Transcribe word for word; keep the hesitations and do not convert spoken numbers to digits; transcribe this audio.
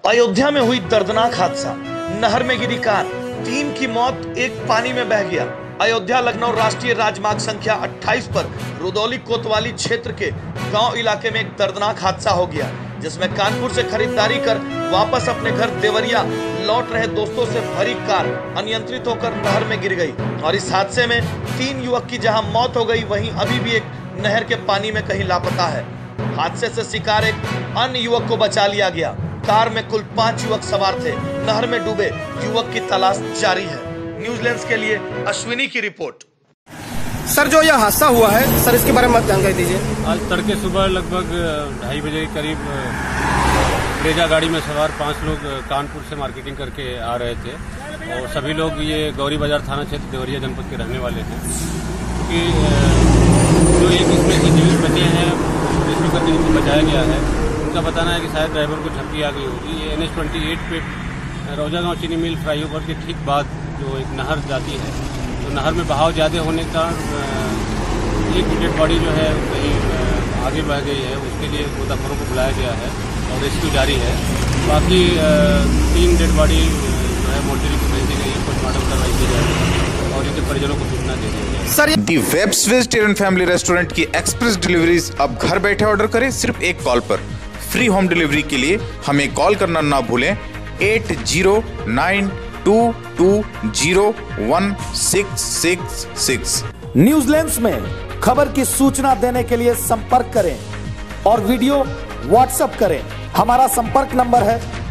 अयोध्या में हुई दर्दनाक हादसा, नहर में गिरी कार, तीन की मौत, एक पानी में बह गया। अयोध्या लखनऊ राष्ट्रीय राजमार्ग संख्या अट्ठाईस पर रुदौली कोतवाली क्षेत्र के गांव इलाके में एक दर्दनाक हादसा हो गया, जिसमें कानपुर से खरीदारी कर वापस अपने घर देवरिया लौट रहे दोस्तों से भरी कार अनियंत्रित होकर नहर में गिर गई और इस हादसे में तीन युवक की जहां मौत हो गई, वहीं अभी भी एक नहर के पानी में कहीं लापता है। हादसे से शिकार एक अन्य युवक को बचा लिया गया। कार में कुल पांच युवक सवार थे। नहर में डूबे युवक की तलाश जारी है। न्यूजीलैंड के लिए अश्विनी की रिपोर्ट। सर, जो यह हादसा हुआ है, सर इसके बारे में जानकारी दीजिए। आज तड़के सुबह लगभग ढाई बजे के करीब ब्रेजा गाड़ी में सवार पांच लोग कानपुर से मार्केटिंग करके आ रहे थे और सभी लोग ये गौरी बाजार थाना क्षेत्र देवरिया जनपद के रहने वाले थे। क्योंकि जो एक इसमें से जीवित बचे हैं, रेस्क्यू करके जिनको बचाया गया है, उनका बताना है कि शायद ड्राइवर को झपकी आ गई होगी। ये एन एच ट्वेंटी एट पे रौजागांव चीनी मिल फ्लाईओवर के ठीक बाद जो एक नहर जाती है, तो नहर में बहाव ज़्यादा होने का एक डेड बॉडी जो है कहीं आगे बह गई है, उसके लिए गोताखोरों को बुलाया गया है और रेस्क्यू जारी है। बाकी तीन डेड बॉडी जो है मोर्चरी को भेज दी गई है, पोस्टमार्टम करवाई की जाएगी और इनके परिजनों को सूचना दे दी गई। Sir, the webs vegetarian family restaurant की एक्सप्रेस डिलीवरीज अब घर बैठे ऑर्डर करें सिर्फ एक कॉल पर। फ्री होम डिलीवरी के लिए हमें कॉल करना ना भूलें at zero nine two two zero one six six six. New Zealand में खबर की सूचना देने के लिए संपर्क करें और वीडियो व्हाट्सएप करें। हमारा संपर्क नंबर है